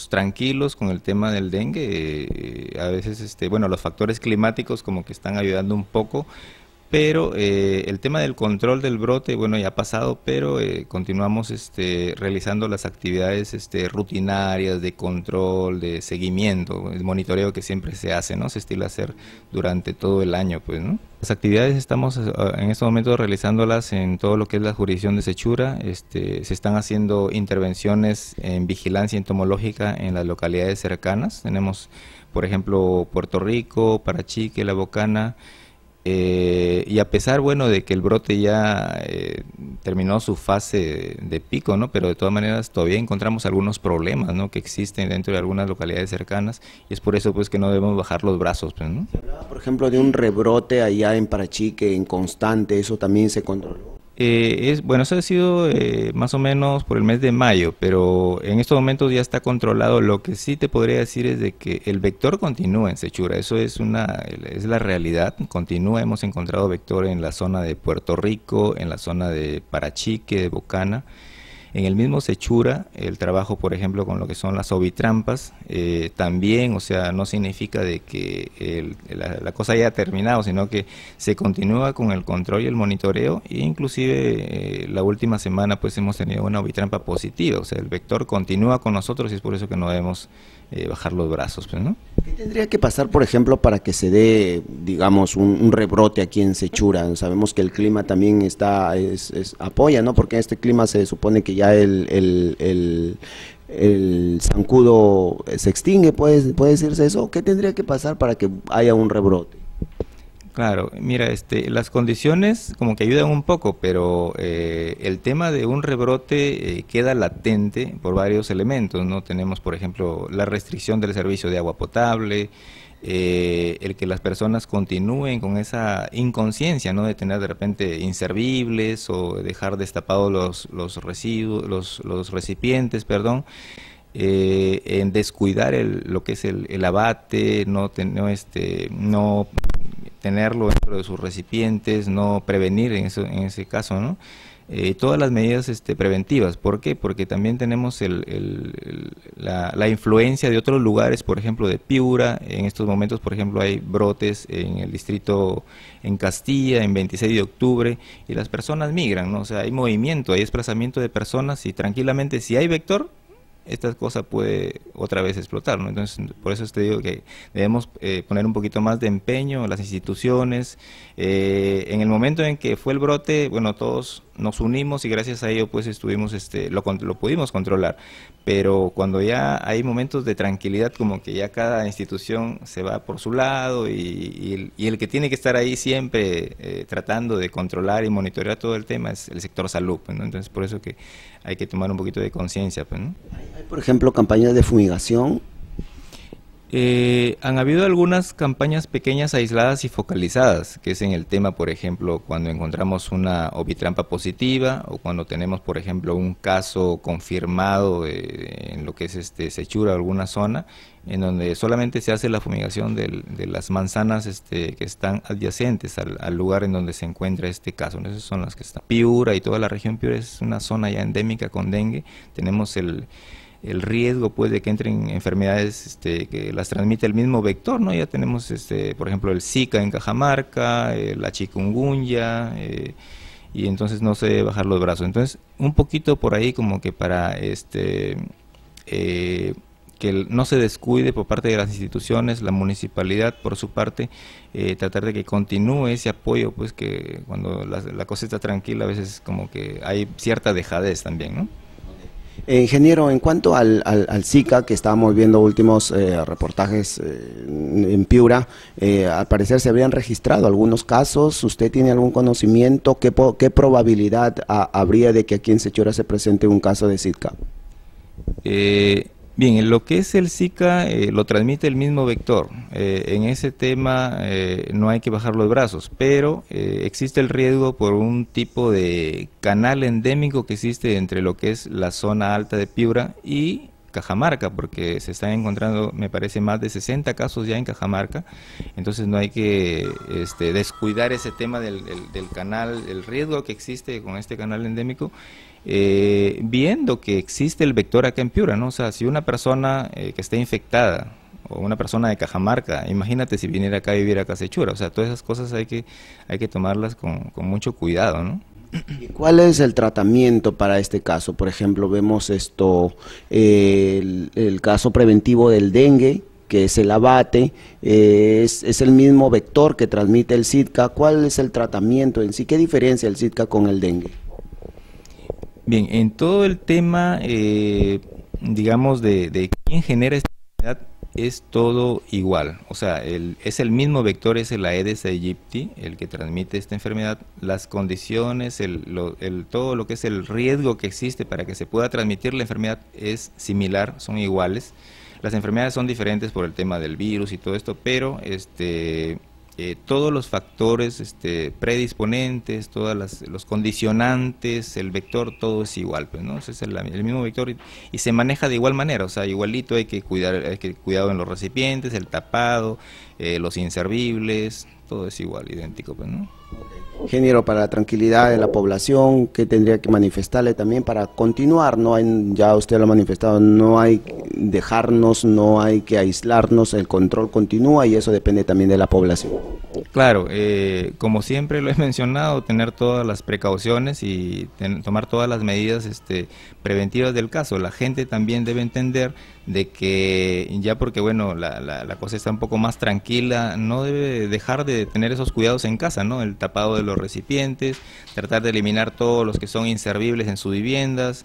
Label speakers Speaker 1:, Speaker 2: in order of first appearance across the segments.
Speaker 1: estamos tranquilos con el tema del dengue. A veces, bueno, los factores climáticos como que están ayudando un poco, pero el tema del control del brote, bueno, ya ha pasado, pero continuamos realizando las actividades rutinarias de control, de seguimiento, el monitoreo que siempre se hace, ¿no? Se estila hacer durante todo el año, pues, ¿no? Las actividades estamos en este momento realizándolas en todo lo que es la jurisdicción de Sechura. Se están haciendo intervenciones en vigilancia entomológica en las localidades cercanas. Tenemos, por ejemplo, Puerto Rico, Parachique, La Bocana. Y a pesar, bueno, de que el brote ya terminó su fase de pico, ¿no? Pero de todas maneras todavía encontramos algunos problemas, ¿no? Que existen dentro de algunas localidades cercanas, y es por eso, pues, que no debemos bajar los brazos, pues, ¿no?
Speaker 2: Se hablaba, por ejemplo, de un rebrote allá en Parachique, en constante, ¿eso también se controló?
Speaker 1: Bueno, eso ha sido más o menos por el mes de mayo, pero en estos momentos ya está controlado. Lo que sí te podría decir es de que el vector continúa en Sechura, eso es la realidad, continúa. Hemos encontrado vector en la zona de Puerto Rico, en la zona de Parachique, de Bocana. En el mismo Sechura, el trabajo, por ejemplo, con lo que son las ovitrampas, también, o sea, no significa de que la cosa haya terminado, sino que se continúa con el control y el monitoreo, e inclusive la última semana pues hemos tenido una ovitrampa positiva, o sea, el vector continúa con nosotros, y es por eso que no debemos bajar los brazos, pues, ¿no?
Speaker 2: ¿Qué tendría que pasar, por ejemplo, para que se dé, digamos, un rebrote aquí en Sechura? Sabemos que el clima también apoya, ¿no? Porque en este clima se supone que ya el zancudo se extingue, ¿puede decirse eso? ¿Qué tendría que pasar para que haya un rebrote?
Speaker 1: Claro, mira, las condiciones como que ayudan un poco, pero el tema de un rebrote queda latente por varios elementos, ¿no? Tenemos, por ejemplo, la restricción del servicio de agua potable, el que las personas continúen con esa inconsciencia, ¿no? De tener de repente inservibles o dejar destapados los residuos, los recipientes, perdón. En descuidar lo que es el abate, no tenerlo dentro de sus recipientes, no prevenir en ese caso, ¿no? Todas las medidas preventivas. ¿Por qué? Porque también tenemos la influencia de otros lugares, por ejemplo de Piura. En estos momentos, por ejemplo, hay brotes en el distrito, en Castilla, en 26 de octubre, y las personas migran, ¿no? O sea, hay movimiento, hay desplazamiento de personas, y tranquilamente, si hay vector, esta cosa puede otra vez explotar, ¿no? Entonces, por eso te digo que debemos poner un poquito más de empeño las instituciones. En el momento en que fue el brote, bueno, todos nos unimos y gracias a ello pues estuvimos, lo pudimos controlar. Pero cuando ya hay momentos de tranquilidad, como que ya cada institución se va por su lado, y el que tiene que estar ahí siempre tratando de controlar y monitorear todo el tema es el sector salud, pues, ¿no? Entonces, por eso que hay que tomar un poquito de conciencia, pues, ¿no?
Speaker 2: ¿Hay, por ejemplo, campañas de fumigación?
Speaker 1: Han habido algunas campañas pequeñas, aisladas y focalizadas, que es en el tema, por ejemplo, cuando encontramos una ovitrampa positiva, o cuando tenemos, por ejemplo, un caso confirmado en lo que es Sechura o alguna zona, en donde solamente se hace la fumigación de las manzanas que están adyacentes al lugar en donde se encuentra este caso. Esas son las que están. Piura y toda la región Piura es una zona ya endémica con dengue. Tenemos el riesgo pues de que entren enfermedades que las transmite el mismo vector, ¿no? Ya tenemos por ejemplo el Zika en Cajamarca, la chikungunya, y entonces no se debe bajar los brazos. Entonces un poquito por ahí como que para que no se descuide por parte de las instituciones, la municipalidad por su parte, tratar de que continúe ese apoyo, pues que cuando la cosa está tranquila a veces como que hay cierta dejadez también, ¿no?
Speaker 2: Ingeniero, en cuanto al Zika, que estábamos viendo últimos reportajes en Piura, al parecer se habrían registrado algunos casos. ¿Usted tiene algún conocimiento? ¿Qué probabilidad habría de que aquí en Sechura se presente un caso de Zika?
Speaker 1: Bien, en lo que es el Zika lo transmite el mismo vector. En ese tema no hay que bajar los brazos, pero existe el riesgo por un tipo de canal endémico que existe entre lo que es la zona alta de Piura y Cajamarca, porque se están encontrando, me parece, más de 60 casos ya en Cajamarca. Entonces no hay que descuidar ese tema del canal, el riesgo que existe con este canal endémico, viendo que existe el vector acá en Piura, ¿no? O sea, si una persona que esté infectada, o una persona de Cajamarca, imagínate si viniera acá a vivir a Casechura, o sea, todas esas cosas hay que tomarlas con mucho cuidado, ¿no?
Speaker 2: ¿Y cuál es el tratamiento para este caso? Por ejemplo, vemos el caso preventivo del dengue, que es el abate, es el mismo vector que transmite el Zika. ¿Cuál es el tratamiento en sí? ¿Qué diferencia el Zika con el dengue?
Speaker 1: Bien, en todo el tema, digamos, de quién genera esta enfermedad, es todo igual. O sea, es el mismo vector, es el Aedes aegypti, el que transmite esta enfermedad. Las condiciones, todo lo que es el riesgo que existe para que se pueda transmitir la enfermedad es similar, son iguales. Las enfermedades son diferentes por el tema del virus y todo esto, pero todos los factores predisponentes, los condicionantes, el vector, todo es igual, pues, ¿no? Ese es el mismo vector y se maneja de igual manera, o sea, igualito hay que cuidado en los recipientes, el tapado, los inservibles, todo es igual, idéntico, pues, ¿no?
Speaker 2: Ingeniero, para la tranquilidad de la población, ¿qué tendría que manifestarle también para continuar? No hay, ya usted lo ha manifestado, no hay dejarnos, no hay que aislarnos, el control continúa y eso depende también de la población.
Speaker 1: Claro, como siempre lo he mencionado, tener todas las precauciones y tomar todas las medidas preventivas del caso. La gente también debe entender de que ya porque bueno la cosa está un poco más tranquila, no debe dejar de tener esos cuidados en casa, ¿no? El tapado de los recipientes, tratar de eliminar todos los que son inservibles en sus viviendas,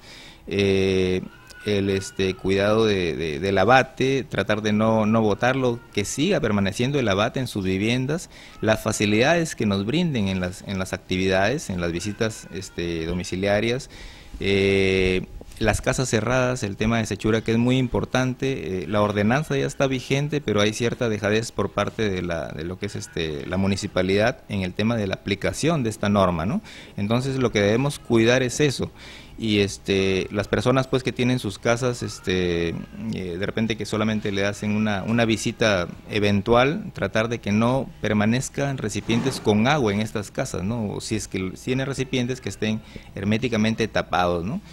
Speaker 1: el cuidado del abate, tratar de no botarlo, que siga permaneciendo el abate en sus viviendas, las facilidades que nos brinden en las actividades, en las visitas domiciliarias, las casas cerradas, el tema de Sechura, que es muy importante. La ordenanza ya está vigente, pero hay cierta dejadez por parte de lo que es la municipalidad en el tema de la aplicación de esta norma, ¿no? Entonces lo que debemos cuidar es eso. Y las personas pues que tienen sus casas de repente que solamente le hacen una visita eventual, tratar de que no permanezcan recipientes con agua en estas casas, ¿no? O si es que tienen recipientes, que estén herméticamente tapados, ¿no?